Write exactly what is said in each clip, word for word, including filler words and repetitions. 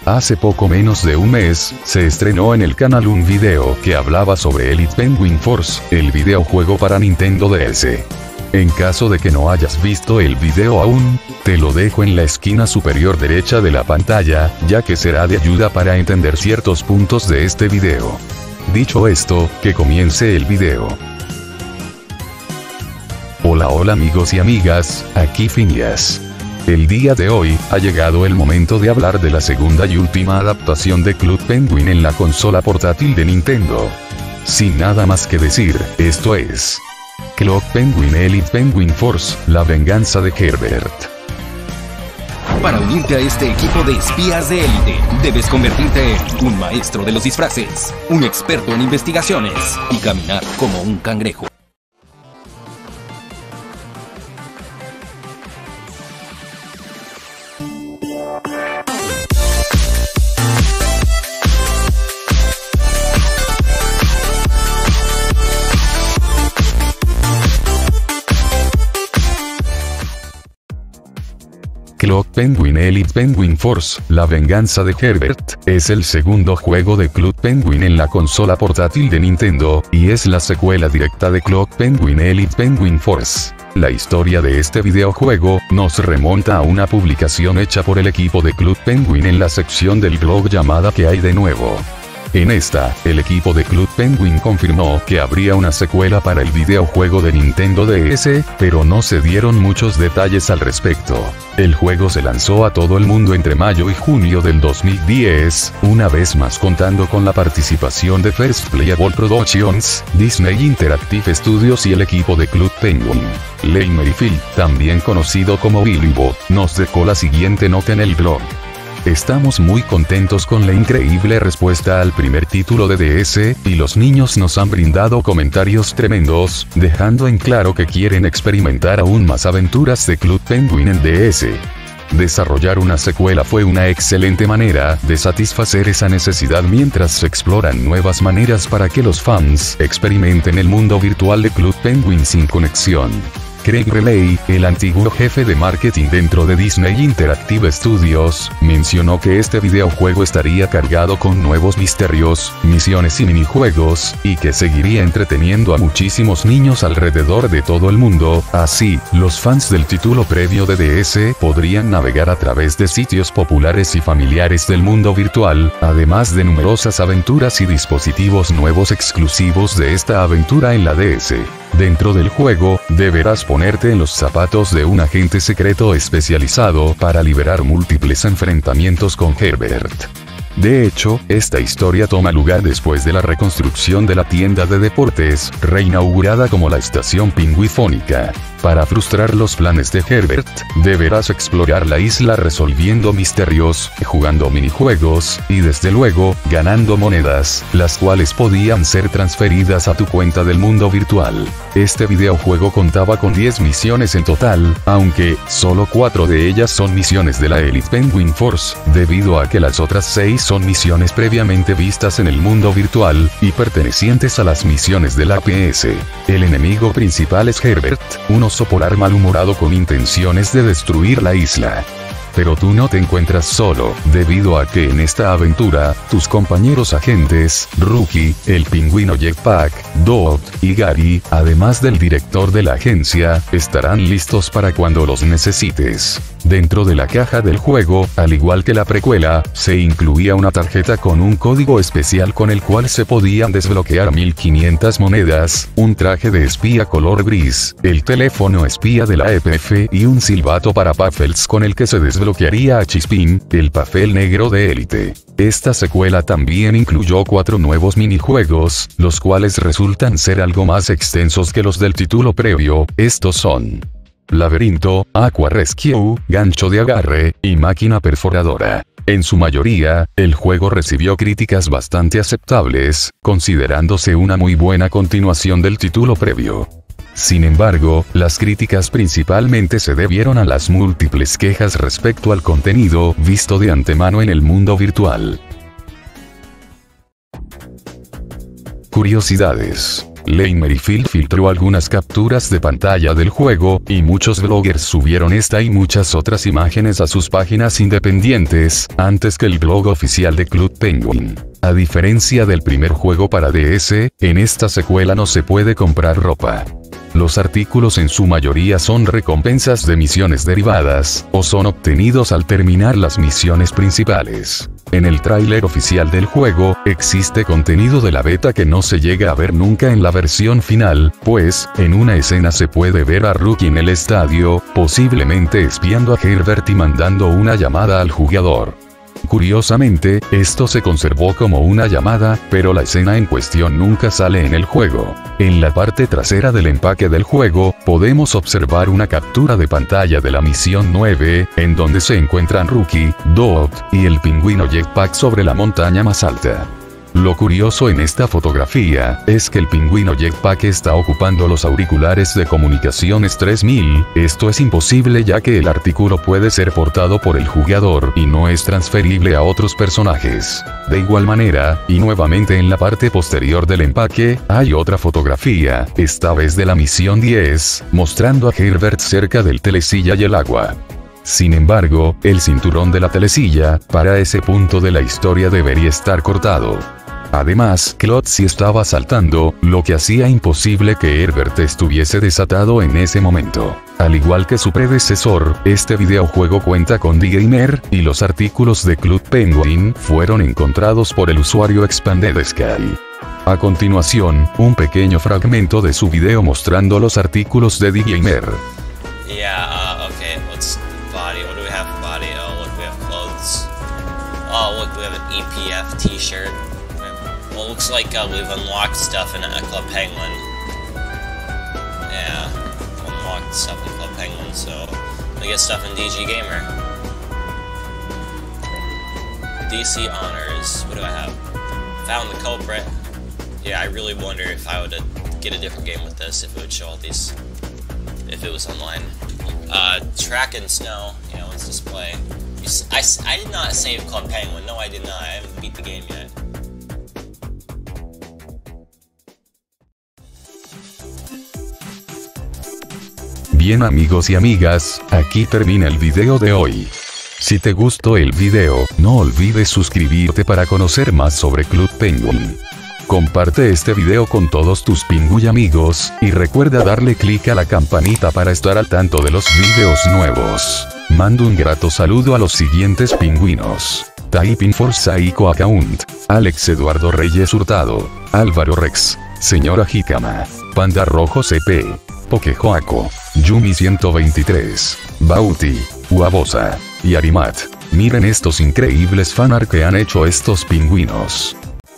Hace poco menos de un mes, se estrenó en el canal un video que hablaba sobre Elite Penguin Force, el videojuego para Nintendo D S. En caso de que no hayas visto el video aún, te lo dejo en la esquina superior derecha de la pantalla, ya que será de ayuda para entender ciertos puntos de este video. Dicho esto, que comience el video. Hola hola amigos y amigas, aquí Phineas. El día de hoy, ha llegado el momento de hablar de la segunda y última adaptación de Club Penguin en la consola portátil de Nintendo. Sin nada más que decir, esto es Club Penguin Elite Penguin Force, la venganza de Herbert. Para unirte a este equipo de espías de élite, debes convertirte en un maestro de los disfraces, un experto en investigaciones y caminar como un cangrejo. Club Penguin Elite Penguin Force, la venganza de Herbert, es el segundo juego de Club Penguin en la consola portátil de Nintendo, y es la secuela directa de Club Penguin Elite Penguin Force. La historia de este videojuego nos remonta a una publicación hecha por el equipo de Club Penguin en la sección del blog llamada ¿Qué hay de nuevo? En esta, el equipo de Club Penguin confirmó que habría una secuela para el videojuego de Nintendo D S, pero no se dieron muchos detalles al respecto. El juego se lanzó a todo el mundo entre mayo y junio del dos mil diez, una vez más contando con la participación de First Playable Productions, Disney Interactive Studios y el equipo de Club Penguin. Leigh Mayfield, también conocido como Billy Bo, nos dejó la siguiente nota en el blog. Estamos muy contentos con la increíble respuesta al primer título de D S, y los niños nos han brindado comentarios tremendos, dejando en claro que quieren experimentar aún más aventuras de Club Penguin en D S. Desarrollar una secuela fue una excelente manera de satisfacer esa necesidad mientras se exploran nuevas maneras para que los fans experimenten el mundo virtual de Club Penguin sin conexión. Craig Riley, el antiguo jefe de marketing dentro de Disney Interactive Studios, mencionó que este videojuego estaría cargado con nuevos misterios, misiones y minijuegos, y que seguiría entreteniendo a muchísimos niños alrededor de todo el mundo. Así, los fans del título previo de D S podrían navegar a través de sitios populares y familiares del mundo virtual, además de numerosas aventuras y dispositivos nuevos exclusivos de esta aventura en la D S. Dentro del juego, deberás ponerte en los zapatos de un agente secreto especializado para liberar múltiples enfrentamientos con Herbert. De hecho, esta historia toma lugar después de la reconstrucción de la tienda de deportes, reinaugurada como la estación pingüifónica. Para frustrar los planes de Herbert, deberás explorar la isla resolviendo misterios, jugando minijuegos, y desde luego, ganando monedas, las cuales podían ser transferidas a tu cuenta del mundo virtual. Este videojuego contaba con diez misiones en total, aunque, solo cuatro de ellas son misiones de la Elite Penguin Force, debido a que las otras seis son misiones previamente vistas en el mundo virtual, y pertenecientes a las misiones de la P S. El enemigo principal es Herbert, un oso polar malhumorado con intenciones de destruir la isla. Pero tú no te encuentras solo, debido a que en esta aventura, tus compañeros agentes, Rookie, el pingüino Jetpack, Dot, y Gary, además del director de la agencia, estarán listos para cuando los necesites. Dentro de la caja del juego, al igual que la precuela, se incluía una tarjeta con un código especial con el cual se podían desbloquear mil quinientas monedas, un traje de espía color gris, el teléfono espía de la E P F y un silbato para Puffles con el que se desbloquearía a Chispin, el papel negro de élite. Esta secuela también incluyó cuatro nuevos minijuegos, los cuales resultan ser algo más extensos que los del título previo. Estos son Laberinto, Aqua Rescue, Gancho de agarre, y Máquina perforadora. En su mayoría, el juego recibió críticas bastante aceptables, considerándose una muy buena continuación del título previo. Sin embargo, las críticas principalmente se debieron a las múltiples quejas respecto al contenido visto de antemano en el mundo virtual. Curiosidades. Lamerfield filtró algunas capturas de pantalla del juego, y muchos bloggers subieron esta y muchas otras imágenes a sus páginas independientes, antes que el blog oficial de Club Penguin. A diferencia del primer juego para D S, en esta secuela no se puede comprar ropa. Los artículos en su mayoría son recompensas de misiones derivadas, o son obtenidos al terminar las misiones principales. En el tráiler oficial del juego, existe contenido de la beta que no se llega a ver nunca en la versión final, pues, en una escena se puede ver a Rookie en el estadio, posiblemente espiando a Herbert y mandando una llamada al jugador. Curiosamente, esto se conservó como una llamada, pero la escena en cuestión nunca sale en el juego. En la parte trasera del empaque del juego, podemos observar una captura de pantalla de la misión nueve, en donde se encuentran Rookie, Dot, y el pingüino Jetpack sobre la montaña más alta. Lo curioso en esta fotografía, es que el pingüino Jetpack está ocupando los auriculares de comunicaciones tres mil, esto es imposible ya que el artículo puede ser portado por el jugador y no es transferible a otros personajes. De igual manera, y nuevamente en la parte posterior del empaque, hay otra fotografía, esta vez de la misión diez, mostrando a Herbert cerca del telesilla y el agua. Sin embargo, el cinturón de la telesilla, para ese punto de la historia debería estar cortado. Además, Klotzy estaba saltando, lo que hacía imposible que Herbert estuviese desatado en ese momento. Al igual que su predecesor, este videojuego cuenta con The Gamer, y los artículos de Club Penguin fueron encontrados por el usuario Expanded Sky. A continuación, un pequeño fragmento de su video mostrando los artículos de The Gamer. Yeah, uh, okay, let's body. What do we have for body? Oh, look, we have clothes. Oh, look, we have an E P F t-shirt. Well, it looks like uh, we've unlocked stuff in uh, Club Penguin. Yeah, unlocked stuff in Club Penguin, so we get stuff in D G Gamer. D C Honors. What do I have? Found the culprit. Yeah, I really wonder if I would uh, get a different game with this, if it would show all these, if it was online. Uh, track and snow. Yeah, let's just play. I, I did not save Club Penguin. No, I did not. I haven't beat the game yet. Bien amigos y amigas, aquí termina el video de hoy. Si te gustó el video, no olvides suscribirte para conocer más sobre Club Penguin. Comparte este video con todos tus pingüi amigos, y recuerda darle clic a la campanita para estar al tanto de los videos nuevos. Mando un grato saludo a los siguientes pingüinos: Typing for Psycho Account, Alex Eduardo Reyes Hurtado, Álvaro Rex, Señora Jicama, Panda Rojo C P, Pokejoaco, Yumi ciento veintitrés, Bauti, Uabosa, y Arimat. Miren estos increíbles fanart que han hecho estos pingüinos.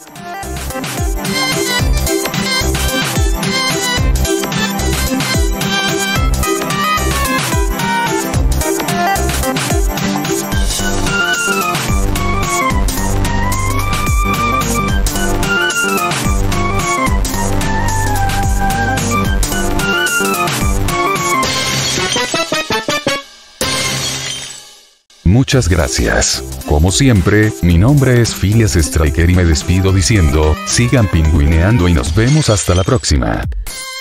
Muchas gracias. Como siempre, mi nombre es Phileas Striker y me despido diciendo, sigan pingüineando y nos vemos hasta la próxima.